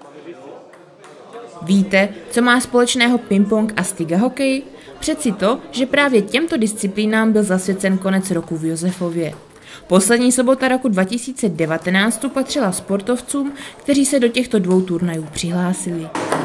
Víte, co má společného ping-pong a stiga hokej? Přeci to, že právě těmto disciplínám byl zasvěcen konec roku v Josefově. Poslední sobota roku 2019 patřila sportovcům, kteří se do těchto dvou turnajů přihlásili.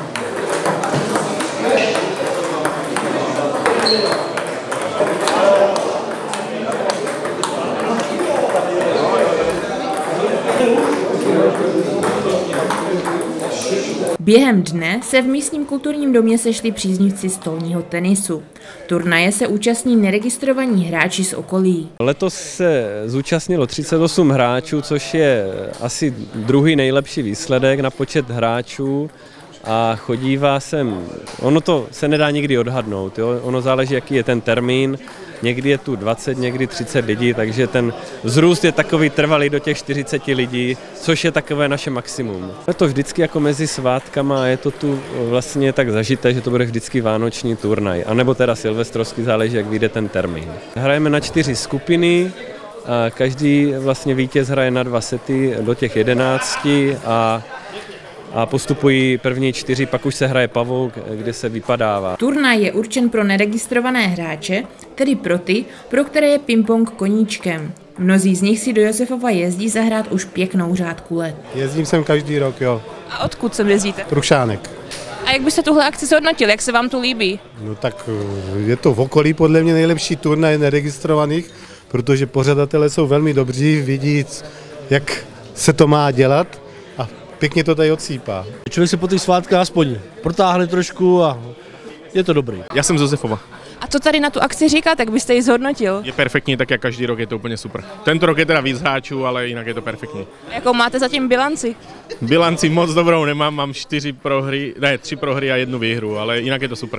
Během dne se v místním kulturním domě sešli příznivci stolního tenisu. Turnaje se účastní neregistrovaní hráči z okolí. Letos se zúčastnilo 38 hráčů, což je asi druhý nejlepší výsledek na počet hráčů. A chodívá sem, ono to se nedá nikdy odhadnout, jo? Ono záleží, jaký je ten termín, někdy je tu 20, někdy 30 lidí, takže ten vzrůst je takový trvalý do těch 40 lidí, což je takové naše maximum. Je to vždycky jako mezi svátkama a je to tu vlastně tak zažité, že to bude vždycky vánoční turnaj, anebo teda silvestrovský, záleží, jak vyjde ten termín. Hrajeme na 4 skupiny, a každý vlastně vítěz hraje na 2 sety do těch 11 a postupují první 4, pak už se hraje pavouk, kde se vypadává. Turnaj je určen pro neregistrované hráče, tedy pro ty, pro které je ping-pong koníčkem. Mnozí z nich si do Josefova jezdí zahrát už pěknou řádku let. Jezdím sem každý rok, jo. A odkud sem jezdíte? Prušánek. A jak byste tuhle akci zhodnotil, jak se vám tu líbí? No tak je to v okolí podle mě nejlepší turnaj neregistrovaných, protože pořadatelé jsou velmi dobří, vidí, jak se to má dělat. Pěkně to tady odsýpá. Člověk se po těch svátkách aspoň protáhne trošku a je to dobrý. Já jsem z Josefova. A co tady na tu akci říkáte, jak byste ji zhodnotil? Je perfektní, tak jak každý rok, je to úplně super. Tento rok je teda víc hráčů, ale jinak je to perfektní. A jakou máte zatím bilanci? Bilanci moc dobrou nemám, mám 3 prohry a 1 výhru, ale jinak je to super.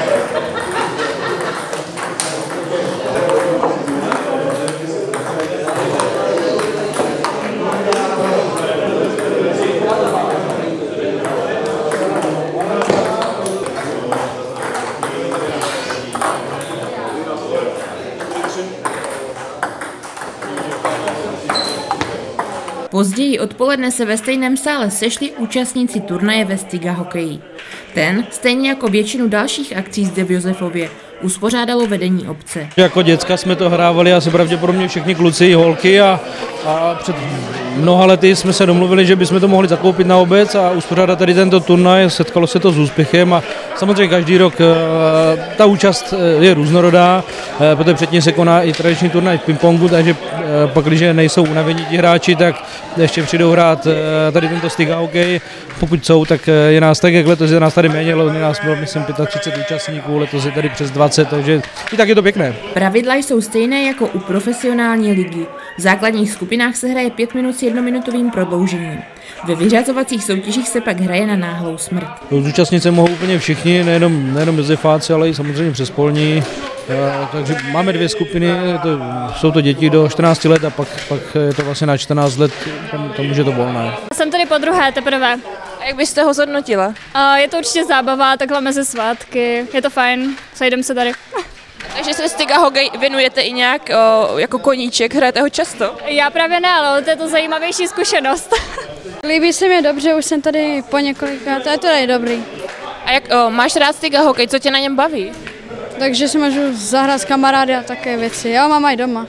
Později odpoledne se ve stejném sále sešli účastníci turnaje ve stiga hokeji. Ten, stejně jako většinu dalších akcí zde v Josefově, uspořádalo vedení obce. Jako děcka jsme to hrávali asi pravděpodobně všichni kluci i holky a před mnoha lety jsme se domluvili, že bychom to mohli zakoupit na obec a uspořádat tady tento turnaj. Setkalo se to s úspěchem a samozřejmě každý rok ta účast je různorodá, protože předtím se koná i tradiční turnaj v pingpongu, takže pak, když nejsou unavení ti hráči, tak ještě přijdou hrát tady tento stiga hokej. Pokud jsou, tak je nás tak, jak letos je nás tady méně, ale nás bylo, myslím, 35 účastníků, letos je tady přes 20, takže i tak je to pěkné. Pravidla jsou stejné jako u profesionální ligy. V základních skupinách se hraje 5 minut s 1minutovým prodloužením. Ve vyřazovacích soutěžích se pak hraje na náhlou smrt. Zúčastnit se mohou úplně všichni, nejenom Josefáci, ale i samozřejmě přespolní. Takže máme 2 skupiny, jsou to děti do 14 let a pak je to vlastně na 14 let, tam už je to volné. Jsem tady podruhé teprve. A jak byste ho zhodnotila? Je to určitě zábava, takhle mezi svátky, je to fajn, sejdeme se tady. Takže se stiga hokej věnujete i nějak jako koníček, hrajete ho často? Já právě ne, ale to je to zajímavější zkušenost. Líbí se mi dobře, už jsem tady po několikrát, to je tady dobrý. A jak máš rád stiga hokej, co tě na něm baví? Takže si můžu zahrát s kamarády a také věci, já mám i doma.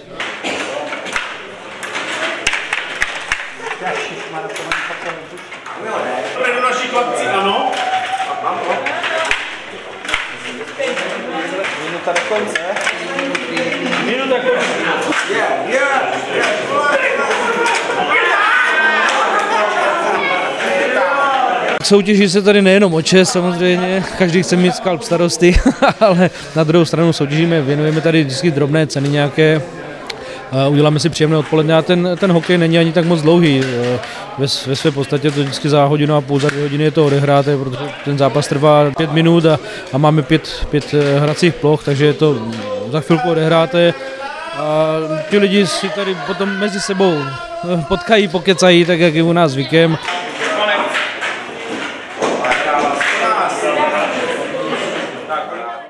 Do naší chlapci, ano. Minuta do konce. Minuta do konce. Soutěží se tady nejenom o čest, samozřejmě, každý chce mít skalp starosty, ale na druhou stranu soutěžíme, věnujeme tady vždycky drobné ceny nějaké, uděláme si příjemné odpoledne a ten hokej není ani tak moc dlouhý. Ve své podstatě to vždycky za hodinu a půl, za 2 hodiny je to odehráte, protože ten zápas trvá 5 minut a máme 5 hracích ploch, takže je to za chvilku odehráte. A ti lidi si tady potom mezi sebou potkají, pokecají, tak jak je u nás zvykem.